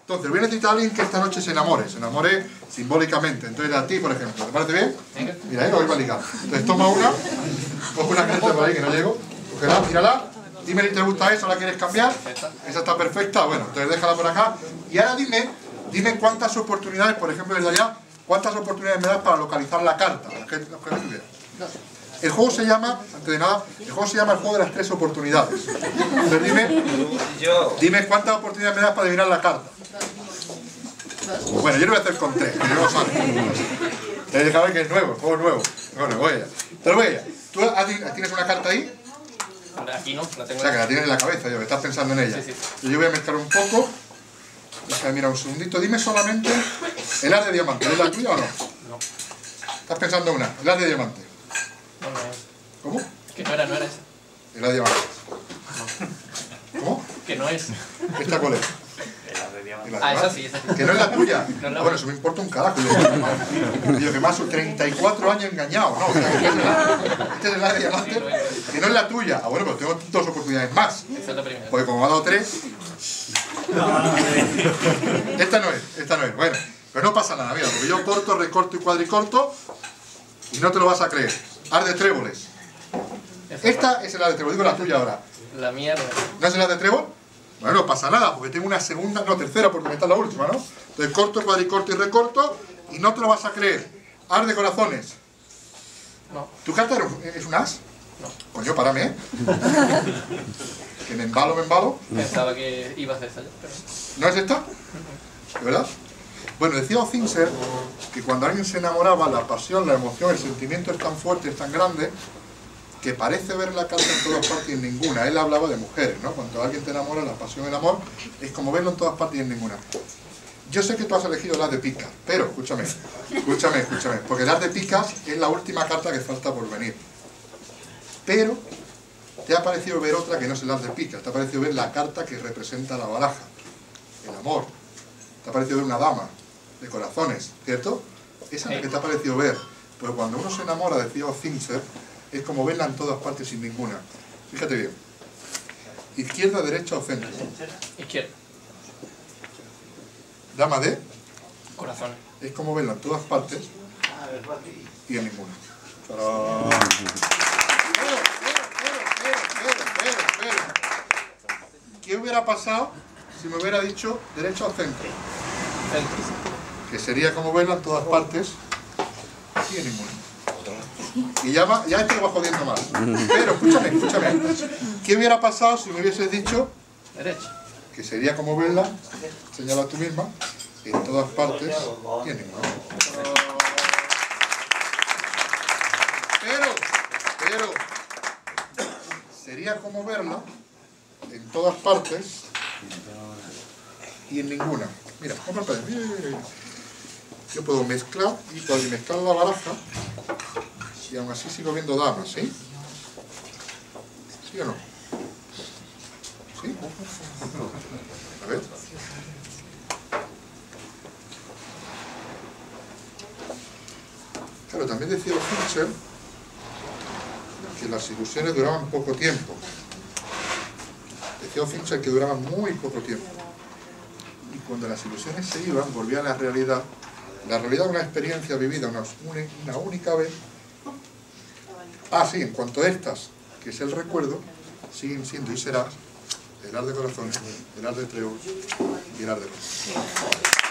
Entonces, voy a necesitar a alguien que esta noche se enamore simbólicamente. Entonces, a ti, por ejemplo, ¿te parece bien? Venga. Mira, ahí lo voy a ligar. Entonces, toma una, coge una caneta por ahí que no llego, cógela, mírala, dime si te gusta esa, ¿la quieres cambiar? Esa está perfecta, bueno, entonces déjala por acá. Y ahora dime cuántas oportunidades, por ejemplo, desde allá, cuántas oportunidades me das para localizar la carta. El juego se llama, antes de nada, el juego de las 3 oportunidades. Entonces dime cuántas oportunidades me das para adivinar la carta. Bueno, yo lo voy a hacer con 3, que no lo sabes. Tenéis que ver que es nuevo, el juego es nuevo. Bueno, voy allá. Pero voy allá. ¿Tú tienes una carta ahí? Aquí no, la tengo. O sea, que la tienes en la cabeza, yo, estás pensando en ella. Sí. Y yo voy a mezclar un poco. Déjame mirar un segundito. Dime solamente, ¿el as de diamante es la tuya o no? No. Estás pensando una, el as de diamante. No es. ¿Cómo? Que no era esa. El as de diamante. ¿Cómo? Que no es. ¿Esta cuál es? Esa sí, esa sí. Que no es la tuya. No es la Bueno, eso me importa un carajo. Yo que más son 34 años engañado, ¿no? O sea, este es el as de diamante. Que no es la tuya. Ah, bueno, pero tengo 2 oportunidades más. Esa es la primera. Porque como me ha dado 3. Esta no es. Bueno, pero no pasa nada, mira, porque yo corto, recorto y cuadricorto y no te lo vas a creer. As de tréboles. Esta es el as de trébol, digo la tuya ahora. La mía no es. ¿No es el as de trébol? Bueno, no pasa nada, porque tengo una segunda, no, tercera, porque esta es la última, ¿no? Entonces corto, cuadricorto y recorto y no te lo vas a creer. As de corazones. No. ¿Tu carta es un as? No. Coño, párame, ¿eh? Que me embalo. Pensaba que iba a ser esa, pero... ¿No es esta? ¿De verdad? Bueno, decía Ozinser que cuando alguien se enamoraba, la pasión, la emoción, el sentimiento es tan fuerte, es tan grande, que parece ver la carta en todas partes y en ninguna. Él hablaba de mujeres, ¿no? Cuando alguien te enamora, la pasión, el amor, es como verlo en todas partes y en ninguna. Yo sé que tú has elegido el as de picas, pero escúchame, porque el as de picas es la última carta que falta por venir. Pero te ha parecido ver otra que no es el as de picas, te ha parecido ver la carta que representa la baraja, el amor, te ha parecido ver una dama de corazones, ¿cierto? Esa es la que te ha parecido ver. Pues cuando uno se enamora, decía Ozinser, es como verla en todas partes sin ninguna. Fíjate bien. Izquierda, derecha o centro. Izquierda. Dama de, Corazones. es como verla en todas partes y en ninguna. ¿Qué hubiera pasado si me hubiera dicho derecha o centro? Centro. Que sería como verla en todas partes y en ninguna. Y ya te va jodiendo más. Pero escúchame. ¿Qué hubiera pasado si me hubieses dicho Derecha. que sería como verla, señala tú misma, en todas partes y en ninguna? Pero sería como verla en todas partes y en ninguna. Mira, mira. Yo puedo mezclar la baraja y aún así sigo viendo damas, ¿sí? ¿Sí o no? ¿Sí? A ver. Claro, también decía Ozinser que las ilusiones duraban poco tiempo. Decía Ozinser que duraban muy poco tiempo. Y cuando las ilusiones se iban, volvía a la realidad. La realidad es una experiencia vivida una única vez. Ah, sí, en cuanto a estas, que es el recuerdo, siguen siendo y serás el as de corazones, el as de trébol y el as de luz.